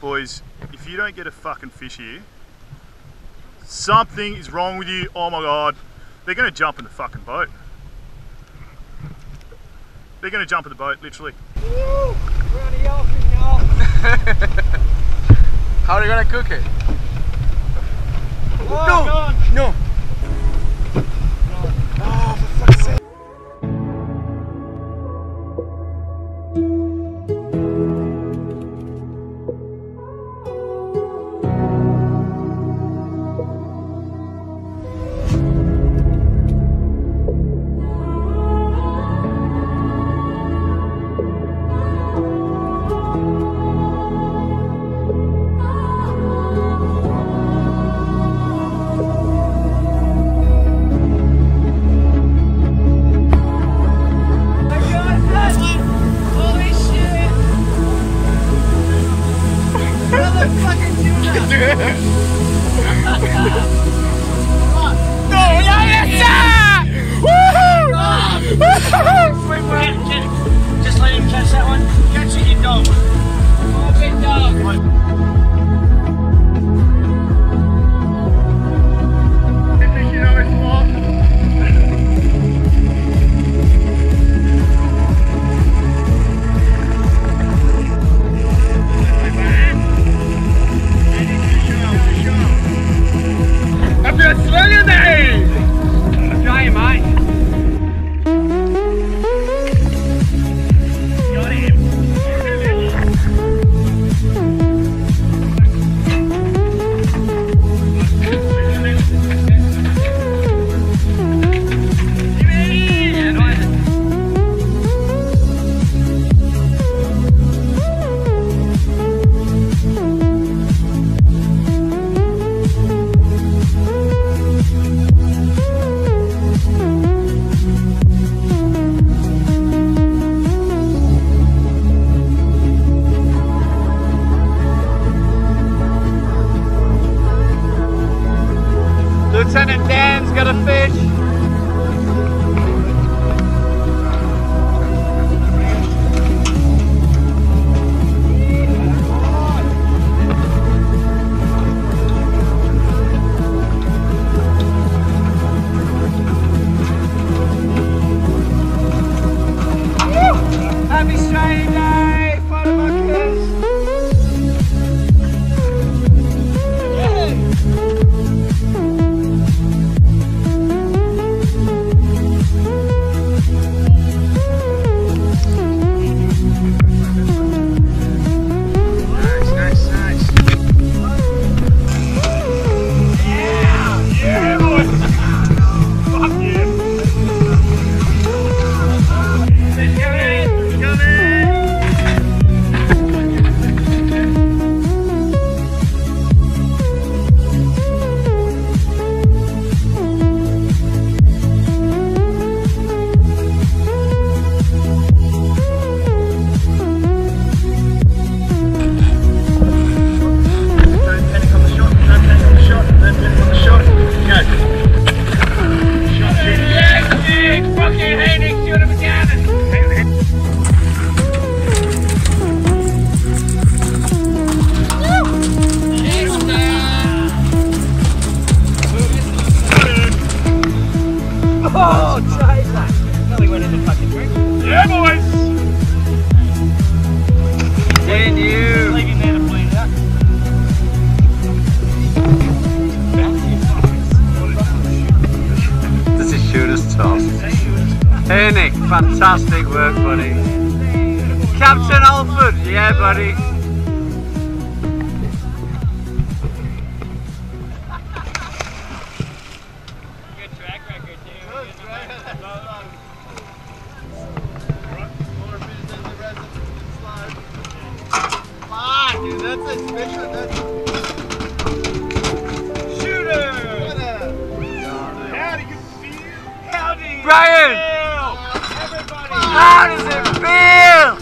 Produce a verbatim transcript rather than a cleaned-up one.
Boys, if you don't get a fucking fish here, something is wrong with you. Oh my God. They're gonna jump in the fucking boat. They're gonna jump in the boat, literally. Woo! We're on a Yellowfin, y'all. How are you gonna cook it? Oh, no! God. No! Oh, for fuck's sake! Just let him catch that one. Catch it, you dog. Oh, big dog. I'm gonna swing in there! Try him, mate. Lieutenant Dan's got a fish. Happy Australia Day, photobuckers. Oh, Jesus! Probably went in the fucking drink. Yeah, boys! And you! Leave him there to bleed out. This is shooter's top. Hey Nick, fantastic work, buddy. Captain Alford, yeah, buddy. Good track record, too. Fuck, dude, that's a special. That's... Shooter! How do you feel? How do you Brian! feel? Everybody! How does it feel?